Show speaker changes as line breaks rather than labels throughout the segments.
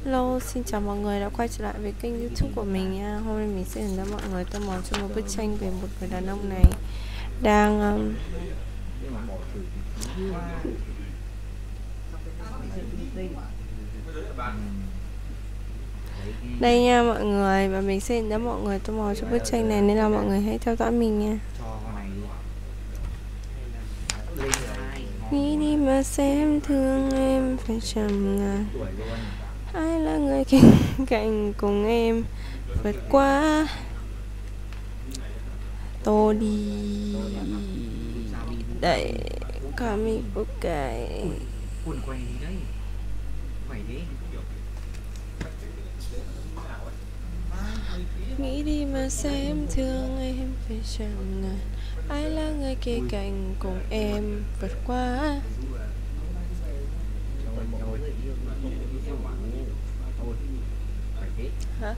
Hello, xin chào mọi người đã quay trở lại với kênh YouTube của mình nha. Hôm nay mình sẽ hướng dẫn mọi người tô màu cho một bức tranh về một người đàn ông này đang đây nha mọi người, và mình sẽ hướng dẫn mọi người tô màu cho bức tranh này nên là mọi người hãy theo dõi mình nha. Nghĩ đi mà xem thương em phải trầm ngàn, ai là người cạnh cùng em vượt qua. Tô đi đẩy cả mình ok. Nghĩ đi mà xem thương em phải chẳng ngàn, ai là người kề cạnh cùng em vượt qua. Hả?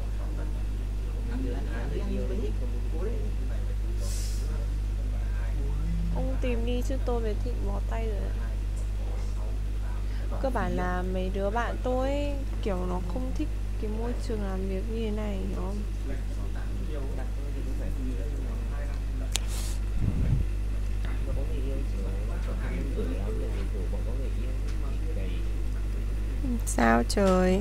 Ông tìm đi chứ tôi về thị bó tay rồi. Cơ bản là mấy đứa bạn tôi ấy, kiểu nó không thích cái môi trường làm việc như thế này, hiểu không? Sao trời?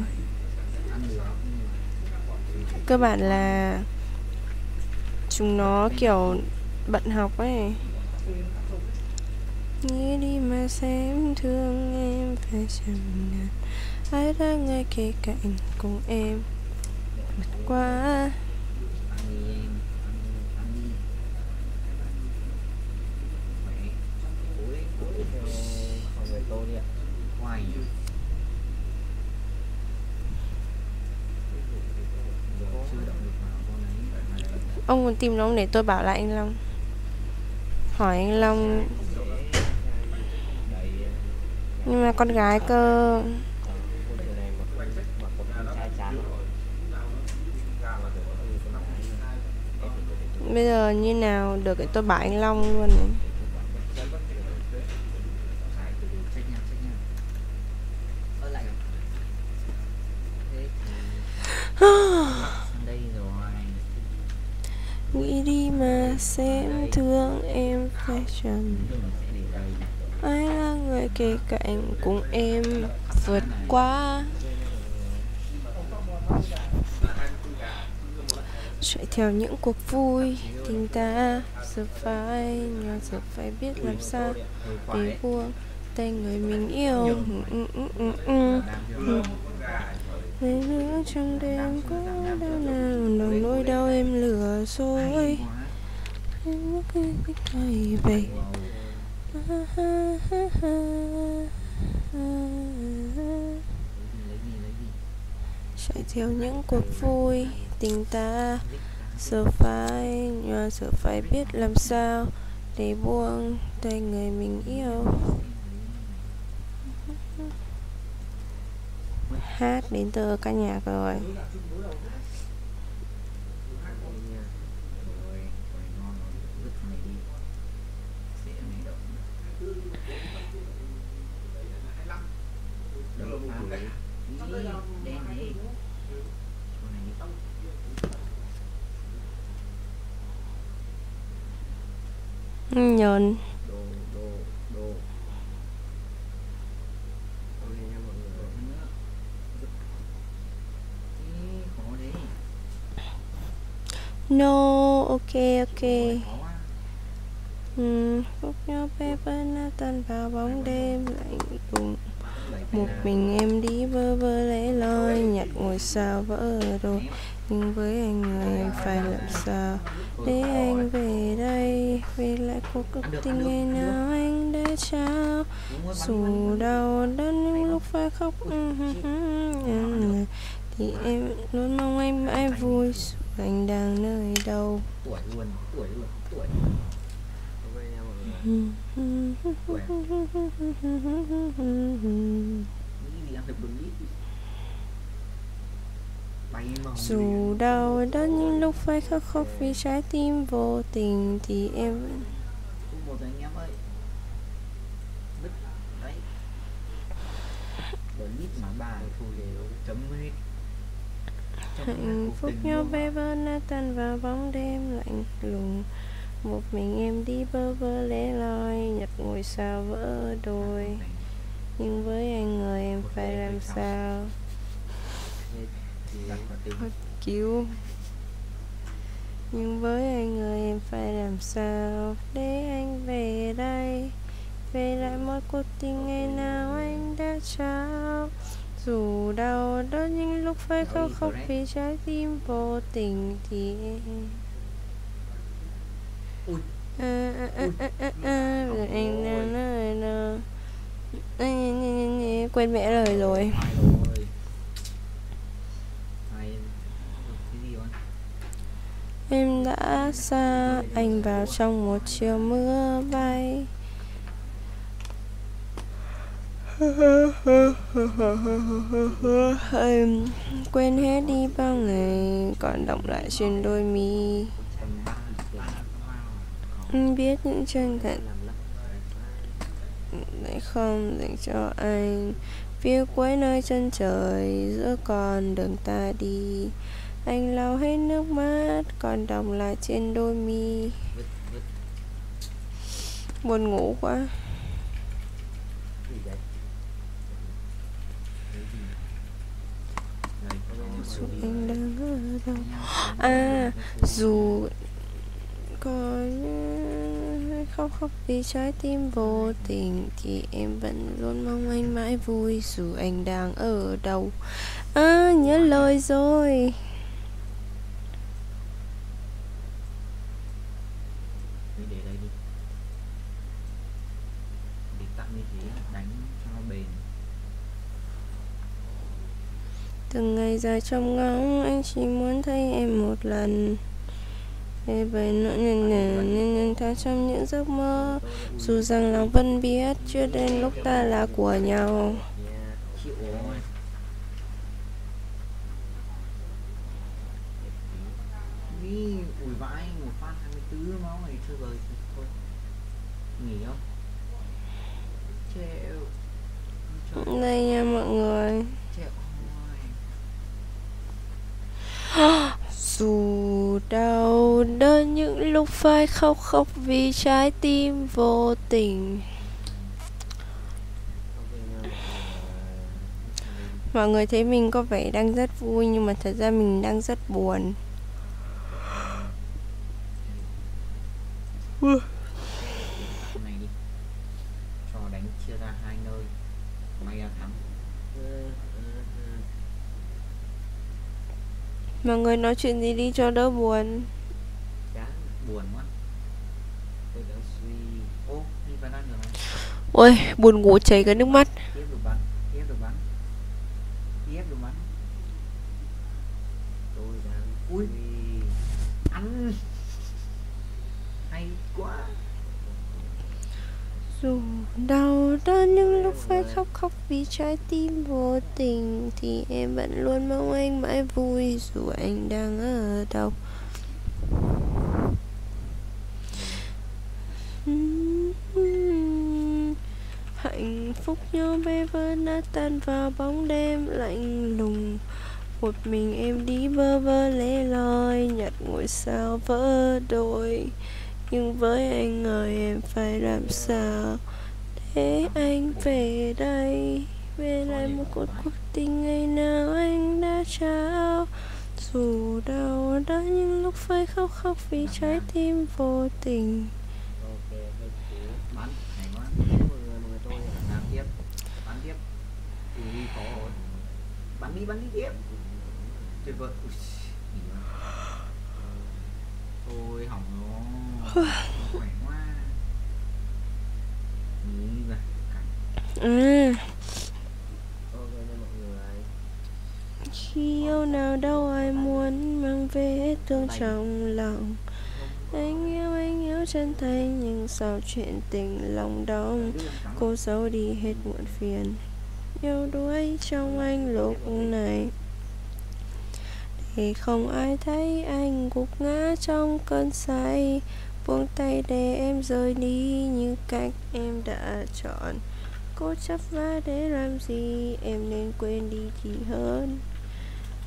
Cơ bản là chúng nó kiểu bận học ấy. Nghĩ đi mà xem thương em phải chẳng ngàn, ai là người kề cạnh cùng em vượt qua. Ông muốn tìm nó để tôi bảo lại anh Long. Hỏi anh Long. Nhưng mà con gái cơ. Bây giờ như nào được để tôi bảo anh Long luôn này. Nghĩ đi mà xem thương em phải trầm, ai là người kề cạnh cùng em vượt qua. Chạy theo những cuộc vui tình ta giờ phải biết làm sao để buông tay người mình yêu. Ngày nữa trong đêm có đau nào nỗi nỗi đau em lừa dối em cứ cay về. Chạy theo những cuộc vui tình ta giờ phải biết làm sao để buông tay người mình yêu. Hát đến từ ca nhạc rồi. Nhờn. No, ok. Khúc nhau paper na tan vào bóng đêm lạnh lùng. Một mình em đi vơ vơ lẻ loi nhặt ngôi sao vỡ rồi. Nhưng với anh người em phải làm sao để anh về đây, về lại cuộc tình ngày nào anh đã trao. Dù đau đớn những lúc phải khóc thì em luôn mong anh mãi vui. Dù anh đang nơi đâu. Dù đau đớn những lúc phải khóc khóc vì trái tim vô tình thì em vẫn
Rồi lít mà bà thu đều chấm mới
hạnh phúc nhau bé bơ nát tan vào bóng đêm lạnh lùng. Một mình em đi bơ vơ lẻ loi, nhặt ngôi sao vỡ đôi. Nhưng với anh người em phải làm sao? Hết cứu. Nhưng với anh người em phải làm sao để anh về đây, về lại một cuộc tình ngày nào anh đã trao. Dù đau đớn những lúc phải khóc khóc vì trái tim vô tình thì anh quên mẹ lời rồi. Em đã xa anh vào trong một chiều mưa bay. Em quên hết đi bao ngày, còn đọng lại trên đôi mi. Anh biết những chân thật lại không dành cho anh. Phía cuối nơi chân trời giữa con đường ta đi, anh lau hết nước mắt còn đọng lại trên đôi mi. Buồn ngủ quá. Dù anh đang ở đâu, dù còn khóc khóc vì trái tim vô tình thì em vẫn luôn mong anh mãi vui. Dù anh đang ở đâu, nhớ lời rồi.
Để đây đi, để tặng như thế đánh cho bền.
Từng ngày dài trong ngóng, anh chỉ muốn thấy em một lần. Vậy nỗi nên tha trong những giấc mơ, dù rằng lòng vẫn biết chưa đến lúc ta là của nhau.
Chịu rồi. Đi ủi vãi một phát 24 máu này chưa rồi thì thôi nghỉ không? Chịu.
Đây nha mọi người.
Chịu
Dù đau đớn những lúc phải khóc khóc vì trái tim vô tình. Mọi người thấy mình có vẻ đang rất vui nhưng mà thật ra mình đang rất buồn.
này đi, cho đánh chia ra hai nơi, may ra thắng.
Mọi người nói chuyện gì đi cho đỡ buồn.
Chán, buồn quá. Tôi đã suy. Ô, đi vào ăn rồi này.
Ôi, buồn ngủ chảy cả nước mắt.
Tiếp được bắn, tiếp được bắn, tiếp được bắn. Tôi đang ui ăn hay quá.
Dù đau đớn những lúc phải khóc khóc vì trái tim vô tình thì em vẫn luôn mong anh mãi vui. Dù anh đang ở đâu. Hạnh phúc nhau bé vỡ nát tan vào bóng đêm lạnh lùng. Một mình em đi bơ vơ lẻ loi, nhặt ngôi sao vỡ đôi. Nhưng với anh người em phải làm sao để anh về đây, về lại một cuộc tình ngày nào anh đã trao. Dù đau đớn những lúc phải khóc khóc vì trái tim vô tình.
Bắn hay quá. Mọi người tôi làm tiếp, bắn tiếp. Ui khó rồi. Bắn đi tiếp. Tuyệt vời. Ôi hỏng nó. Khỏe quá. Nhìn về cảnh.
Khi yêu nào đâu ai muốn mang về hết thương trong lòng. Anh yêu chân thành nhưng sao chuyện tình lòng đông. Cô giấu đi hết muộn phiền, yêu đuối trong anh lúc này, để không ai thấy anh gục ngã trong cơn say. Buông tay để em rời đi như cách em đã chọn. Cố chấp vá để làm gì, em nên quên đi thì hơn.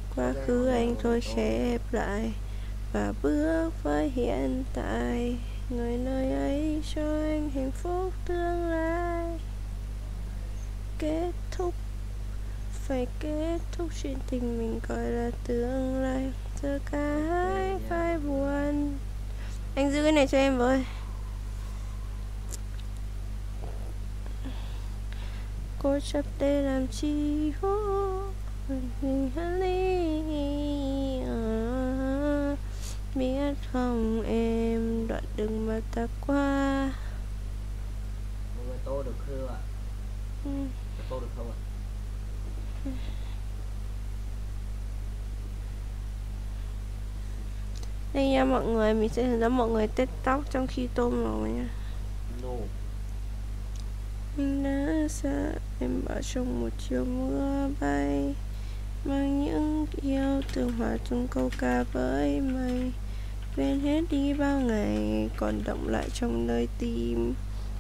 Quá khứ anh thôi khép lại và bước với hiện tại. Người nơi ấy cho anh hạnh phúc tương lai. Kết thúc, phải kết thúc chuyện tình mình gọi là tương lai. Giờ cả hai phải buồn. Anh giữ cái này cho em với. Cô chấp để làm chi hố mình hắn ly. Biết không em, đoạn đường mà ta qua.
Một người tô được không ạ? Tô được không ạ?
Đây nha mọi người, mình sẽ hướng dẫn mọi người tết tóc trong khi tôm rồi nha.
No.
Mình đã xa em bảo trong một chiều mưa bay, mang những yêu thương hòa chung câu ca với mây. Quên hết đi bao ngày, còn động lại trong nơi tim.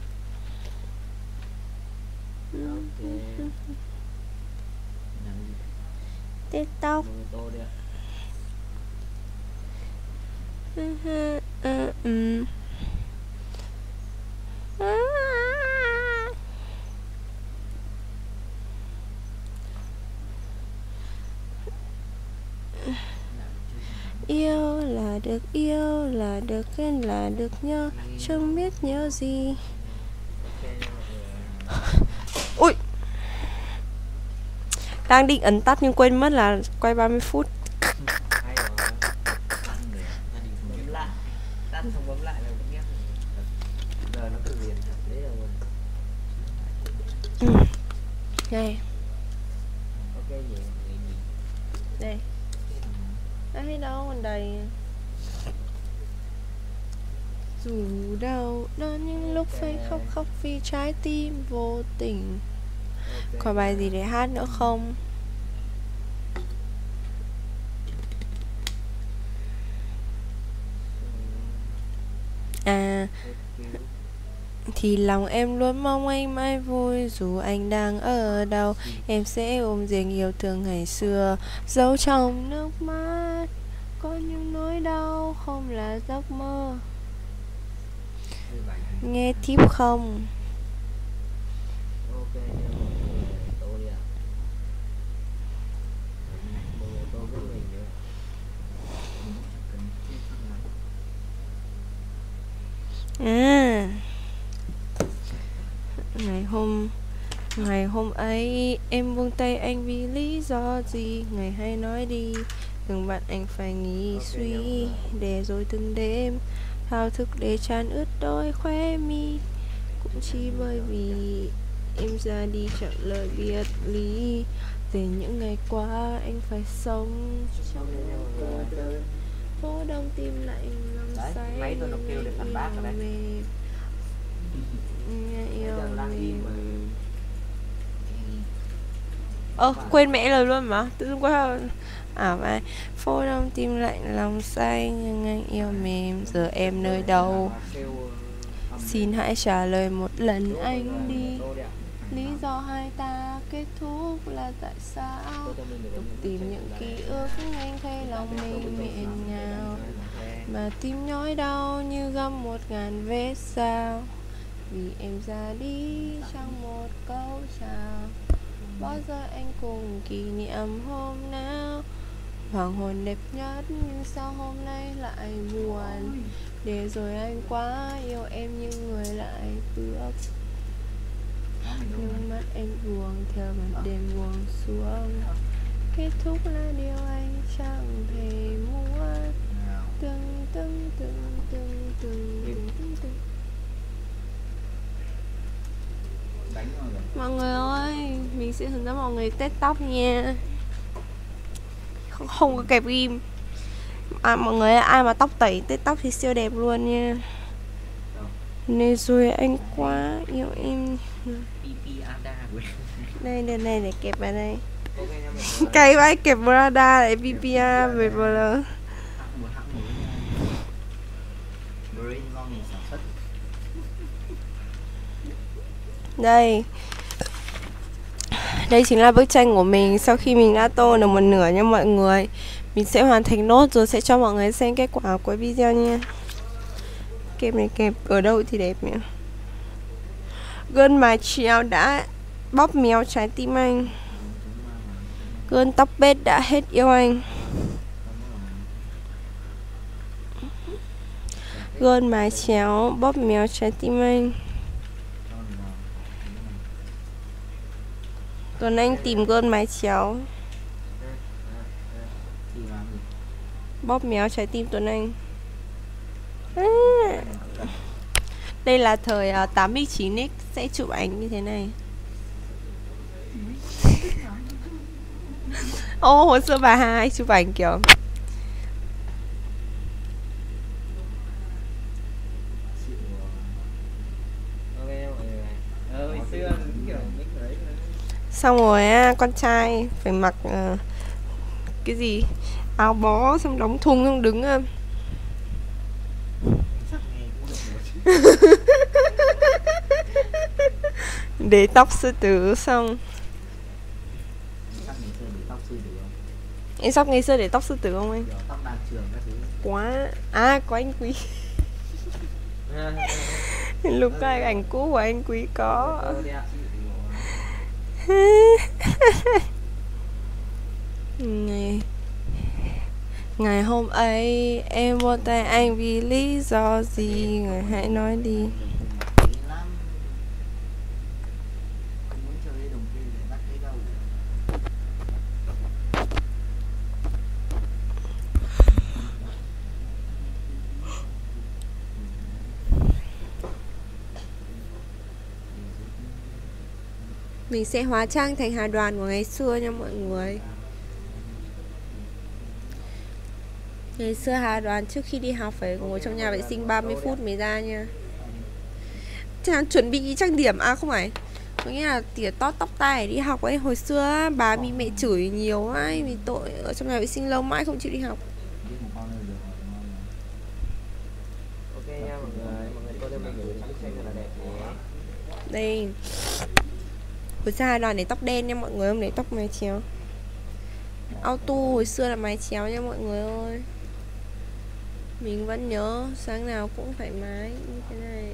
Tết tóc.
Tô đi ạ.
Yêu là được yêu, là được khen, là được nhớ, chẳng biết nhớ gì. Ui, đang định ấn tắt nhưng quên mất là quay 30 phút.
Hay rồi. Bấm lại. Tắt xong bấm lại là vẫn ghép. Giờ nó tự liền thật đấy rồi.
Đây.
Ok gì?
Đây. Đây đâu còn đầy. Dù đâu đó những lúc phải khóc khóc vì trái tim vô tình. Còn bài gì để hát nữa không? À, thì lòng em luôn mong anh mãi vui. Dù anh đang ở đâu, em sẽ ôm riêng yêu thương ngày xưa, giấu trong nước mắt. Có những nỗi đau không là giấc mơ. Nghe tiếp không?
Ok, tô đi ạ. Tô với mình nữa.
À, ngày hôm ấy em buông tay anh vì lý do gì? Ngày hay nói đi, đừng bạn anh phải nghĩ suy. Để rồi từng đêm thao thức để tràn ướt đôi khóe mi, cũng chỉ bởi vì em ra đi chẳng lời biệt ly. Về những ngày qua anh phải sống trong cô đơn, phố đông tim lạnh lòng say.
Máy tôi nó kêu để phản bác rồi đấy.
Quên mẹ lời luôn mà, tự dưng quá. Mà phố đông tim lạnh lòng say, nhưng anh yêu mềm. Giờ em nơi đâu? Xin hãy trả lời một lần anh đi. Lý do hai ta kết thúc là tại sao? Tục tìm những ký ức anh thấy lòng mình nghẹn ngào, mà tim nhói đau như găm 1000 vết sao. Vì em ra đi trong một câu chào. Bao giờ anh cùng kỷ niệm hôm nào? Hoàng hôn đẹp nhất nhưng sao hôm nay lại buồn? Để rồi anh quá yêu em nhưng người lại bước. Nhưng mắt anh buồn theo màn đêm buông xuống. Kết thúc là điều anh chẳng thể muốn. Từng từng từng từng từng từng từng. Mọi người ơi, mình sẽ hướng dẫn mọi người tết tóc nha. Không có kẹp ghim. Mọi người ai mà tóc tẩy tết tóc thì siêu đẹp luôn nha. Nên rồi anh quá yêu em. Đây đợt này để kẹp vào đây. Cây vãi kẹp Prada lại PPA về BL. Đây. Đây chính là bức tranh của mình sau khi mình đã tô được một nửa nha mọi người. Mình sẽ hoàn thành nốt rồi sẽ cho mọi người xem kết quả cuối video nha. Kẹp này kẹp ở đâu thì đẹp nhỉ. Gân mái chéo đã bóp méo trái tim anh. Gân tóc bết đã hết yêu anh. Gân mái chéo bóp méo trái tim anh. Tuấn Anh tìm gân mái chéo bóp méo trái tim Tuấn Anh. Đây là thời 89X sẽ chụp ảnh như thế này. Ô, hồi xưa bà Hai chụp ảnh kiểu xong rồi á, con trai phải mặc cái gì áo bó xong đóng thun xong đứng để tóc sư tử xong. Em sắp ngày xưa để tóc sư tử không anh? Quá à, có anh Quý. Lúc cái ảnh cũ của anh Quý có. Ngày hôm ấy em vô tay anh vì lý do gì, người hãy nói đi. Mình sẽ hóa trang thành Hà Đoàn của ngày xưa nha mọi người. Ngày xưa Hà Đoàn trước khi đi học phải ngồi trong nhà vệ sinh 30 phút mới ra nha. Chẳng chuẩn bị trang điểm, à không phải, có nghĩa là tỉa tót tóc tai để đi học ấy. Hồi xưa bà bị mẹ chửi nhiều ấy vì tội ở trong nhà vệ sinh lâu mãi không chịu đi học.
Ok nha mọi người coi cho mình bức tranh thật là đẹp nhé.
Đây, hồi xưa Hà Đoàn để tóc đen nha mọi người, không để tóc mái chéo. Auto hồi xưa là mái chéo nha mọi người ơi. Mình vẫn nhớ sáng nào cũng phải mái như thế này.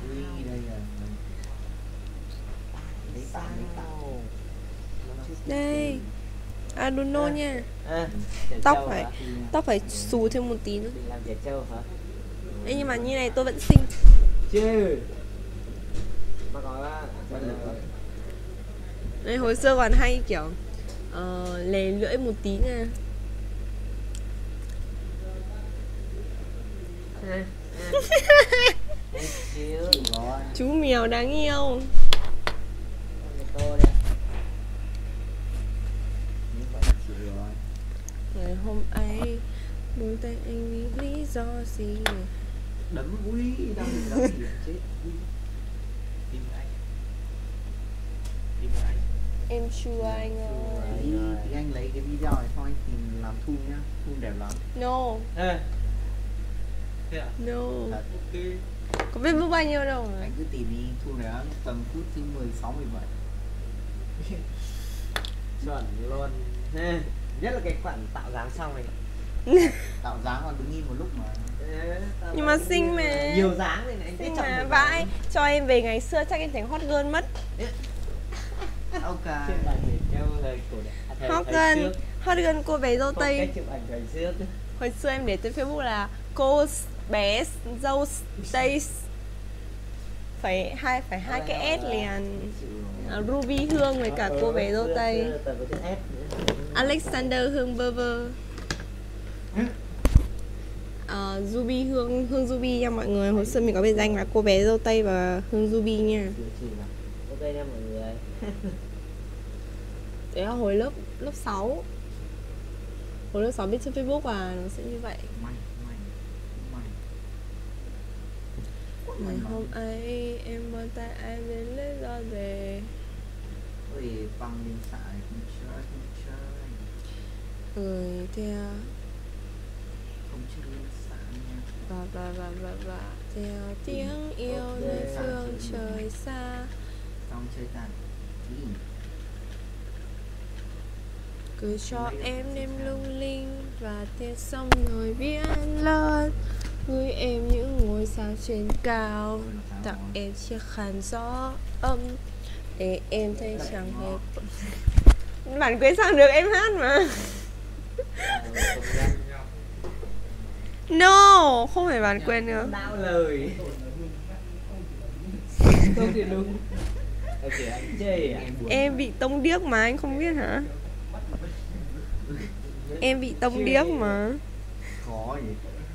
Đây Aduno nha. Tóc phải xù thêm một tí nữa. Ê, nhưng mà như này tôi vẫn xinh chứ. Đây, hồi xưa còn hay kiểu lè lưỡi một tí nha. Chú mèo đáng yêu. Ngày hôm ấy buông tay anh vì lý do gì.
Đấm ui, đấm chết. Tim anh.
Em chưa anh ơi.
Thì anh lấy cái video này xong anh tìm làm thun nhá. Thun đẹp lắm.
No. No. Có biết bước bao nhiêu đâu mà.
Anh cứ tìm đi, thun này tầm phút thứ 16, 17.
Chuẩn luôn. Nhất là cái khoản tạo dáng xong này.
Tạo dáng còn đứng im một lúc mà.
Nhưng mà xinh mà.
Nhiều dáng thì anh
xinh mà vãi. Cho em về ngày xưa chắc em thành hot girl mất.
Ok.
Hot girl cô bé dâu Tây.
Cái chụp ảnh ngày xưa.
Hồi xưa em để trên Facebook là cô bé dâu Tây. Phải hai cái S liền. Ruby Hương với cả cô bé dâu Tây. Alexander Hương bơ vơ. Ruby Hương Ruby nha mọi người. Hồi xưa mình có biệt danh là cô bé dâu Tây và Hương Ruby nha.
Ok nha mọi người.
Đấy là hồi lớp 6. Hồi lớp 6 biết trên Facebook và nó sẽ như vậy. Ngày hôm ấy em mơ tay ai đến lấy do về.
Ôi băng điện xài không chơi.
Người theo
không chơi xa
và theo tiếng yêu nơi phương trời xa.
Xong chơi tàn
Gửi cho em đêm lung linh và tia sông nổi biển lớn. Gửi em những ngôi sao trên cao, tặng em chiếc khăn gió ấm để em thấy chẳng hề. Bản quyền sang được em hát mà. No, không phải bản quyền nữa.
Đau lời. Không thì đúng. Ok anh chê à?
Em bị tông điếc mà anh không biết hả? Em bị tông điếc mà.
Khó gì.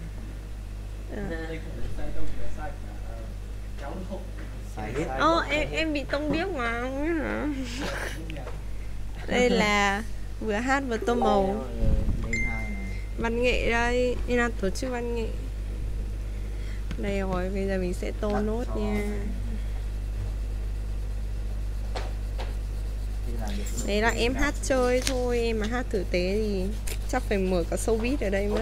Sai hết.
Em bị tông điếc mà không biết hả? Đây là vừa hát vừa tô màu. Văn nghệ đây, nên là tổ chức văn nghệ. Đây rồi, bây giờ mình sẽ tô nốt nha. Đấy là em hát chơi thôi, em mà hát tử tế thì chắc phải mở cả showbiz ở đây mất.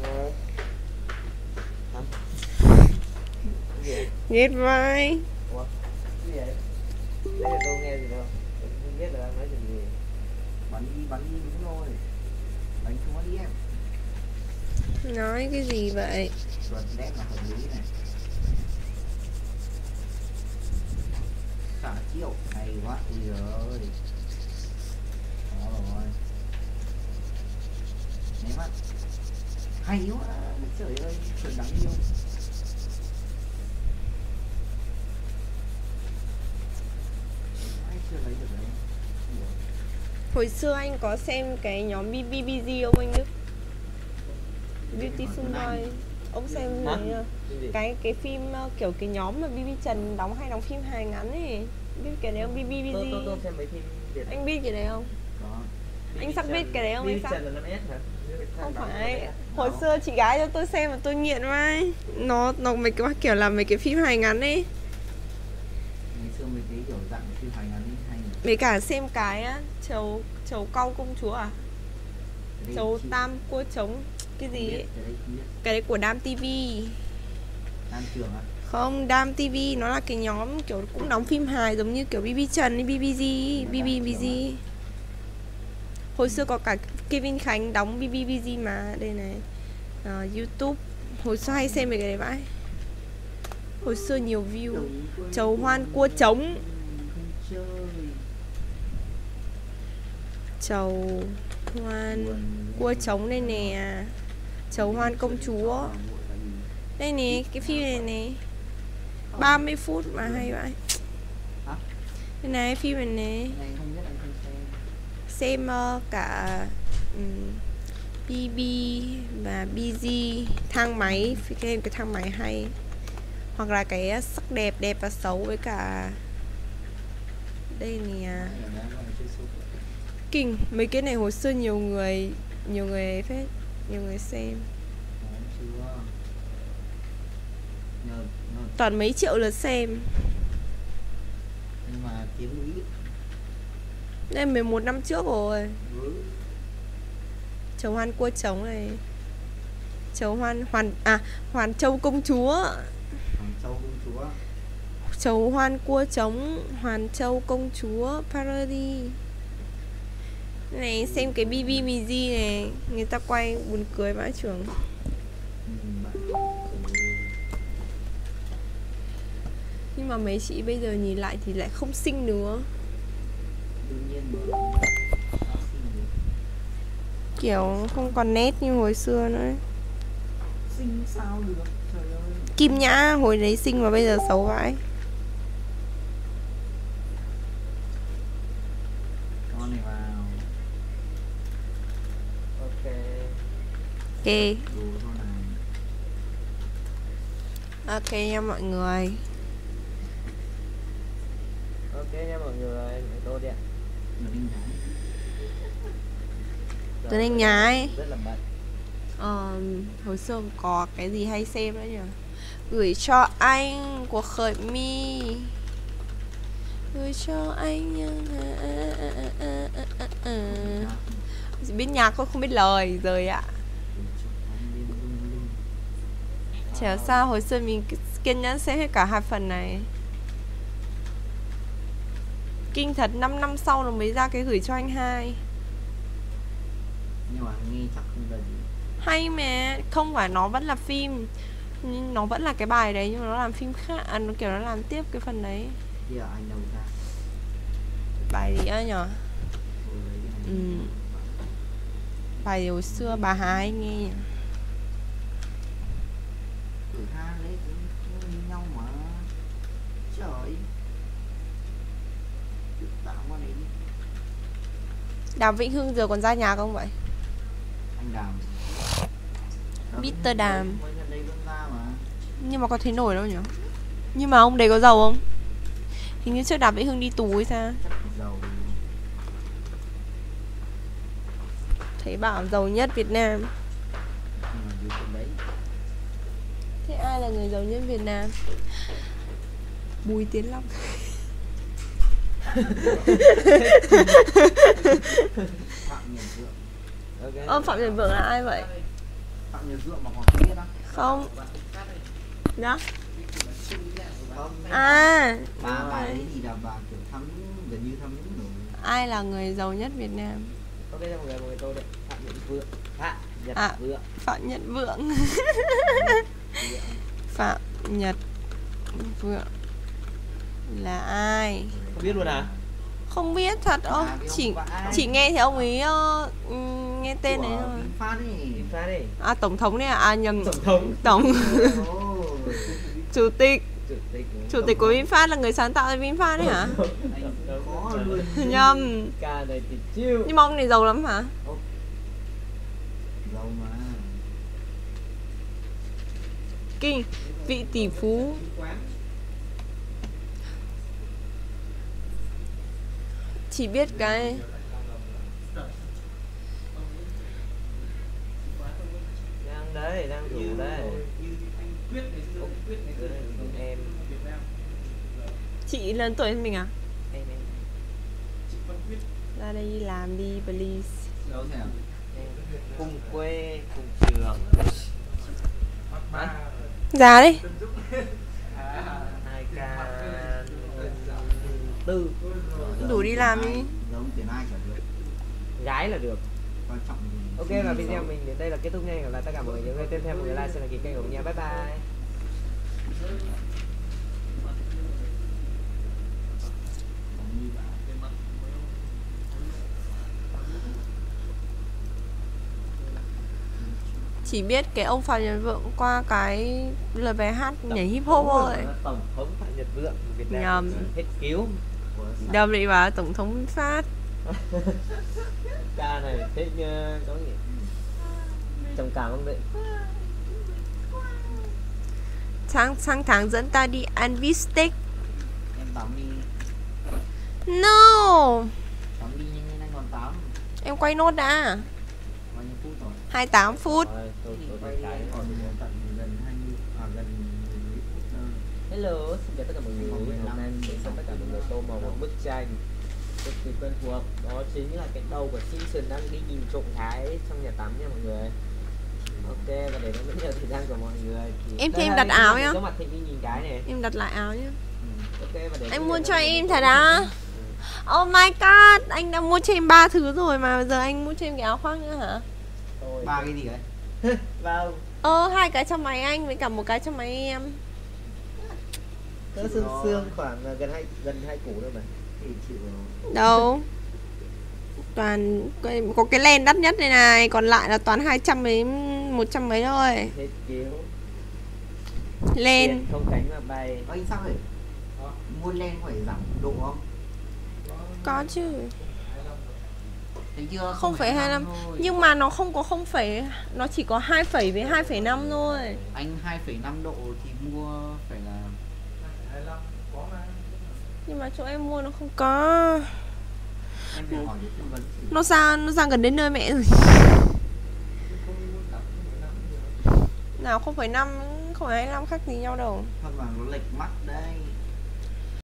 Ghét vai.
Ủa? Cái gì vậy? Đây là tôi nghe gì đâu. Tôi không biết là đang nói chuyện gì.
Bắn đi đúng rồi. Bắn không có đi em.
Nói cái gì vậy?
Luật nét là hợp lý này. Xả triệu hay quá. Ui giời ơi. Đó rồi. Nháy mắt. Hay quá. Trời ơi. Chuyện đáng yêu. Ai chưa lấy được đấy.
Hồi xưa anh có xem cái nhóm BBBG không anh Đức? Beautiful Boy. Ông xem
Hả?
này cái phim kiểu cái nhóm mà BB Trần hay đóng phim hài ngắn ấy. Biết cái đấy không? BBBG.
Tôi xem mấy phim Việt.
Anh biết cái đấy không?
Đó.
Anh sắp biết cái đấy không anh
Trần
sắp?
là 5S hả?
Không phải. Hồi xưa chị gái cho tôi xem mà tôi nghiện vai. Nó mấy cái kiểu là mấy cái phim hài ngắn ấy.
Ngày xưa mấy cái kiểu dạng phim hài ngắn hay nhỉ?
Với cả xem cái á, chầu cau công chúa à?
Cái đấy
Chầu
chị
tam cua trống cái gì
biết,
ấy.
cái đấy chị biết.
Cái đấy của Đam TV.
Nam Trường á.
Không, Đam TV nó là cái nhóm kiểu cũng đóng phim hài giống như kiểu BB Trần hay BBBG. Hồi xưa có cả Kevin Khánh đóng BBBG mà. Đây này, YouTube. Hồi xưa hay xem về cái đấy vãi. Hồi xưa nhiều view. Chầu hoan cua trống. Chầu hoan cua trống đây nè. Chầu hoan công chúa. Đây nè, cái phim này nè 30 phút mà hay vậy.
Hả?
Đây này, phim này nè.
Này không biết, anh không xem.
Xem cả BB và BG. Thang máy, cái thang máy hay. Hoặc là cái sắc đẹp, đẹp và xấu với cả. Đây nè. Kinh, mấy cái này hồi xưa nhiều người phết, nhiều người xem. Toàn mấy triệu lượt xem.
Nhưng mà kiếm ít.
Đây 11 năm trước rồi.
Ừ.
Chầu hoan cua trống này. Chầu Hoàn Châu công chúa.
Hoàng Châu công chúa.
Chầu hoan cua trống Hoàn Châu công chúa parody. Này xem cái BBBG này, người ta quay buồn cười vãi chưởng. Nhưng mà mấy chị bây giờ nhìn lại thì lại không xinh nữa.
Đương nhiên mà.
Kiểu không còn nét như hồi xưa nữa.
Xinh sao được, trời ơi.
Kim Nhã hồi đấy xinh mà bây giờ xấu vãi.
Con này vào.
Ok.
Ok.
Đồ con này.
Ok nha mọi người.
Ok nha mọi người, mời tôi đi ạ.
Nó đi nhái.
Tuấn Anh nhái.
Rất là bận.
Hồi xưa có cái gì hay xem nữa nhỉ? Gửi cho anh của Khởi My. Gửi cho anh. Biết nhạc thôi không biết lời rồi ạ. Chả sao hồi xưa mình kiên nhẫn xem hết cả 2 phần này. Kinh thật, 5 năm sau rồi mới ra cái Gửi cho anh 2.
Nhưng mà nghe chắc không là gì.
Hay mà, không phải nó vẫn là phim, nhưng nó vẫn là cái bài đấy nhưng mà nó làm phim khác, nó kiểu nó làm tiếp cái phần đấy.
Giờ anh đâu ra.
Bài gì á nhở?
Tôi lấy cái này.
Ừ. Bài hồi xưa bà Hà hay nghe nhỉ?
Từ hai lấy cũng như nhau mà. Trời. Tự tạo qua này đi.
Đàm Vĩnh Hưng giờ còn ra nhà không vậy?
Anh Đàm.
Mr. Đàm.
Mới nhận đây vẫn ra mà.
Nhưng mà có thấy nổi đâu nhỉ? Nhưng mà ông đấy có giàu không? Hình như trước Đàm Vĩnh Hưng đi tù hay sao?
Chắc giàu.
Thấy bảo giàu nhất Việt Nam.
Nhưng mà dưới chỗ đấy.
Thế ai là người giàu nhất Việt Nam? Bùi Tiến Long.
Phạm Nhật Vượng.
Ok.
Phạm Nhật Vượng là ai vậy?
Phạm Nhật Vượng mà còn không biết á.
Không. Đó.
Không.
À,
Bà ấy thì là bà kiểu thắm, gần như thắm những nổi.
ai là người giàu nhất Việt Nam?
Ok cho mọi người tôi đấy. Phạm Nhật Vượng. Nhật
À.
Vượng.
Phạm Nhật Vượng. Phạm Nhật Vượng là ai?
Không biết luôn à?
Không biết thật. Chỉ nghe thấy ông ấy nghe tên đấy thôi.
Phát ấy.
Phát đi.
À, tổng thống đấy à? À nhầm.
Tổng thống.
Tổng
Ồ.
chủ tịch.
Chủ tịch.
Chủ tịch của VinFast là người sáng tạo ra VinFast đấy hả?
Khó luôn.
Nhầm.
Ca này thì chill.
Nhưng mà ông này giàu lắm hả?
Giàu mà.
Kinh. Vị tỷ phú. Chỉ biết cái
Đang đấy, đang rủ đấy. Em.
chị lớn tuổi hơn mình à?
Em.
Ra đây đi làm đi please.
Đâu thế à?
Cùng quê, cùng trường.
Giá đi.
2k 4.
Đủ đi làm đi.
Giấu tiền ai chả được.
Gái là được.
Quan trọng gì?
Ok và video mình đến đây là kết thúc nha. Hẹn gặp lại tất cả mọi người những người tiếp theo, mọi người like, share, đăng ký kênh của mình nha. Bye bye.
Chỉ biết cái ông Phạm Nhật Vượng qua cái lời bài hát nhảy hip hop thôi.
Tổng thống Phạm Nhật Vượng Việt Nam.
Nhầm.
Hết cứu.
Đâm đi vào tổng thống VinFast.
Ca này thích có nghĩa trầm cảm không đấy?
Sang tháng dẫn ta đi ăn bít steak.
Em tắm đi.
No.
Tắm đi nhưng anh còn tắm.
Em quay nốt đã.
Bao nhiêu phút rồi?
28 phút.
Rồi, tôi
Quay
cái
còn tận gần 20 gần 10 phút thôi.
Hello, xin chào tất cả mọi người. Hôm nay mình sẽ tất cả mọi người tô màu một bức tranh cực kỳ quen thuộc. Đó chính là cái đầu của Simpson đang đi nhìn trộm gái trong nhà tắm nha mọi người. Ok, và để nó mất nhiều thời gian của mọi người thì
Em
đây
thêm
là
đặt
hình
áo
ảnh
nhá.
có mặt Thịnh đi nhìn gái này.
Em đặt lại áo nhá.
Ok, và để
Anh mua cho em thật á? Oh my god, anh đã mua cho em 3 thứ rồi mà giờ anh mua cho em cái áo khoác nữa hả?
Ba cái gì đấy?
Vào
2 cái cho máy anh với cả 1 cái cho máy em.
cỡ xương khoảng gần hai củ thôi mà.
Thì chịu rồi.
Đâu? Toàn có cái len đắt nhất đây này, còn lại là toàn 200 mấy 100 mấy thôi.
Hết cứu.
Len.
Tiền không cánh mà bay.
Anh sao vậy? Mua len phải giảm độ không?
Có chứ.
Thấy chưa?
0,25
thôi.
nhưng mà nó không có 0, nó chỉ có 2 phẩy với 2,5 thôi.
Anh 2,5 độ thì mua phải là
Nhưng mà chỗ em mua nó không có.
em phải hỏi để tư vấn.
Nó ra gần đến nơi mẹ rồi. Nào 0,5 0,25 khác gì nhau đâu.
Thật là nó lệch mắt đây.